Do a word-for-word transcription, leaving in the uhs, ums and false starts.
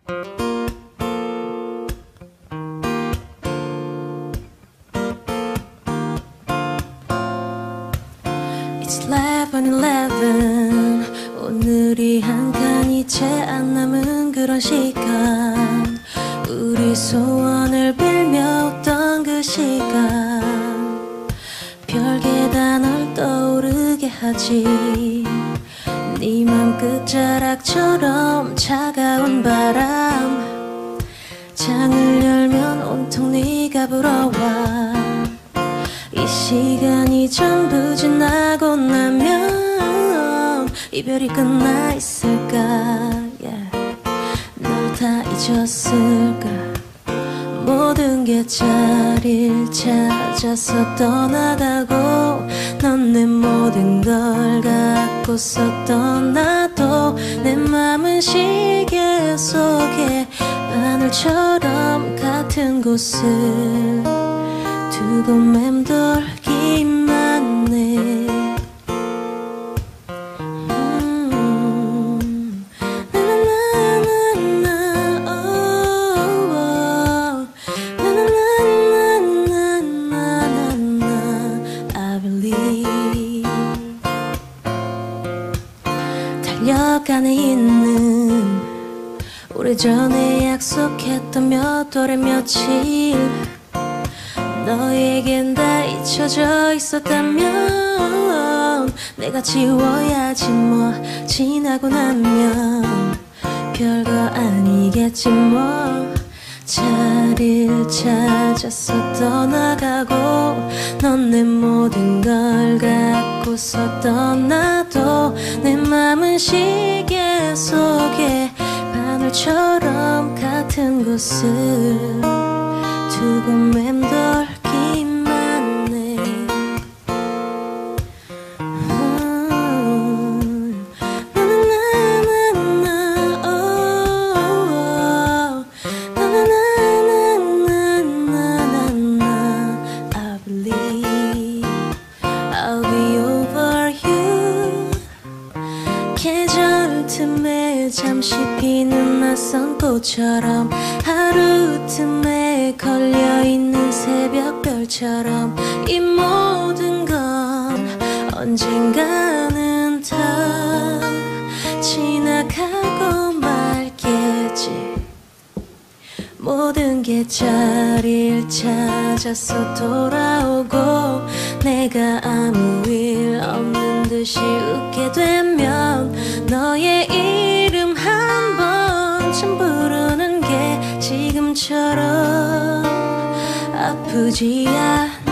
It's eleven eleven 오늘이 한 칸이 채 안 남은 그런 시간 우리 소원을 빌며 웃던 그 시간 별게 다 널 떠오르게 하지 네 맘 끝자락처럼 차가운 바람 창을 열면 온통 네가 불어와 이 시간이 전부 지나고 나면 이별이 끝나 있을까 yeah. 널 다 잊었을까 모든 게 자리를 찾아서 떠나가고 넌 내 모든 걸 갖고서 떠나도 내 맘은 시계 속에 바늘처럼 같은 곳을 두고 맴돌기만 해 음. 나나나나나 오, 오. 나나나나나나나 I believe 달려가네 있는 오래전에 약속했던 몇 월에 며칠 너에겐 다 잊혀져 있었다면 내가 지워야지 뭐 지나고 나면 별거 아니겠지 뭐 자리를 찾아서 떠나가고 넌 내 모든 걸 갖고서 떠나도 내 맘은 시계 속에 바늘처럼 같은 곳을 두고 맴돌기만 해 음. 나나나나나 오, 오. 나나나나나나나 I believe I'll be over you 계절 틈에 잠시 피는 낯선 꽃처럼 하루 틈에 걸려있는 새벽별처럼 이 모든 건 언젠가는 다 지나가고 말겠지 모든 게 자리를 찾아서 돌아오고 내가 아무 일 없는 듯이 웃게 되면 너의 이름 한 번쯤 부르는 게 지금처럼 아프지 않아